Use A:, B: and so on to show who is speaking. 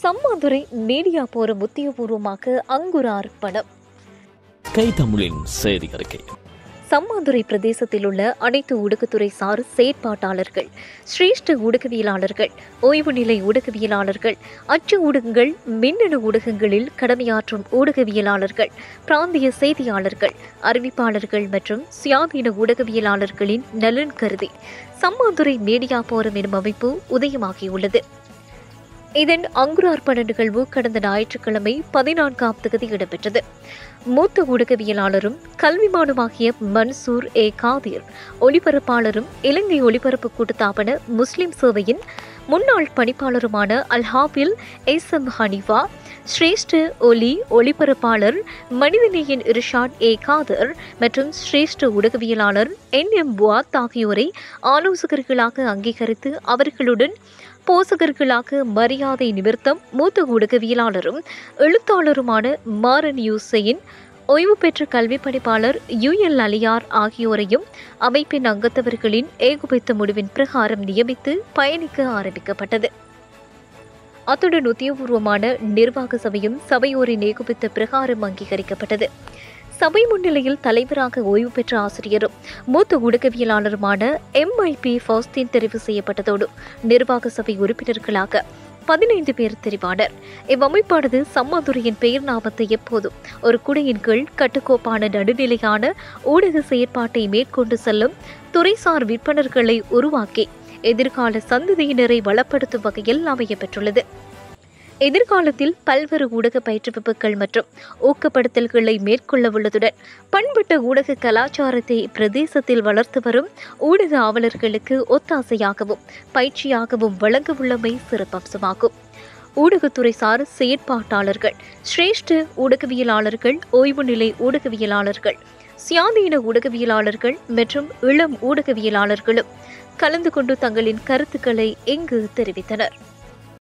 A: Sammanthurai media போரும் உத்தியோகபூர்வமாக அங்குரார்ப்பணம்.
B: கை தமிழின் செய்தி அறிக்கை.
A: சம்மாந்துறை பிரதேசத்தில் உள்ள அனைத்து ஊடகத்துறை சார் செயற்பாட்டாளர்கள், சிரேஷ்ட ஊடகவியலாளர்கள், ஓய்வு நிலை ஊடகவியலாளர்கள், அச்சு ஊடகங்கள், மின்னணு ஊடகங்களில் கடமையாற்றும் ஊடகவியலாளர்கள், பிராந்திய செய்தியாளர்கள், அறிவிப்பாளர்கள் மற்றும் சுயாதீன ஊடகவியலாளர்களின் நலன் கருதி சம்மாந்துறை மீடியா போரம் எனும் அமைப்பு உதயமாகியுள்ளது. இதன் அங்குரார்ப்பண நிகழ்வு கடந்த ஞாயிற்றுக்கிழமை 14ஆம் தேதி இடம்பெற்றது. மூத்த ஊடகவியலாளரும் கல்விமானுமாகிய மன்சூர் ஏ காதிர், ஒளிபரப்பாளரும் இலங்கை ஒளிபரப்பு கூட்டுத்தாபன முஸ்லிம் சேவையின் முன்னாள் பணிப்பாளருமான அல்ஹாபில் எஸ்எம் ஹனிஃபா, சிரேஷ்ட ஒளிபரப்பாளர் மனிதநேயன் இர்ஷாட் ஏ காதர் மற்றும் சிரேஷ்ட ஊடகவியலாளர் எம் புவாத் ஆகியோரை ஆலோசகர்களாக அங்கீகரித்து அவர்களுடன் போசகர்களாக மரியாதை நிமித்தம் மூத்த ஊடகவியலாளரும் எழுத்தாளருமான மாரன் யூசையின் ஓய்வு பெற்ற கல்வி பணிப்பாளர் UL அலியார் ஆகியோரையும் அமைப்பின் அங்கத்தவர்களின் ஏகோபித்த முடிவின் பிரகாரம் நியமித்து பயணிக்க ஆரம்பிக்கப்பட்டது. அத்துடன் உத்தியோகபூர்வமான நிர்வாக சபையும் சபையோரின் ஏகோபித்த பிரகாரம் அங்கீகரிக்கப்பட்டது. சபை முன்னிலையில் தலைவராக ஓய்வு பெற்ற ஆசிரியரும் மூத்த ஊடகவியலாளருமான MIP ஃபாஸ்டின் தெரிவு செய்யப்பட்டதோடு நிர்வாக சபை உறுப்பினர்களாக 15 பேர் தெரிவானர். இவ்வமைப்பானது சம்மாந்துறையின் பெயர் நாமத்தை எப்போதும் ஒரு குடையின் கீழ் கட்டுக்கோப்பான நடுநிலையான ஊடக செயற்பாட்டை மேற்கொண்டு செல்லும் துறைசார் விற்பனர்களை உருவாக்கி எதிர்கால சந்ததியினரை வளப்படுத்தும் வகையில் அமையப்பெற்றுள்ளது. எதிர்காலத்தில் பல்வேறு ஊடக பயிற்றுவிப்புகள் மற்றும் ஊக்கப்படுத்தல்களை மேற்கொள்ள உள்ளதுடன் பண்பட்ட ஊடக கலாச்சாரத்தை பிரதேசத்தில் வளர்த்து வரும் ஊடக ஆவலர்களுக்கு ஒத்தாசையாகவும் பயிற்சியாகவும் வழங்க உள்ளமை சிறப்பம்சமாகும். ஊடகத்துறை சார் செயற்பாட்டாளர்கள், சிரேஷ்ட ஊடகவியலாளர்கள், ஓய்வு நிலை ஊடகவியலாளர்கள், சுயாதீன ஊடகவியலாளர்கள் மற்றும் இளம் ஊடகவியலாளர்களும் கலந்து கொண்டு தங்களின் கருத்துக்களை இங்கு தெரிவித்தனர்.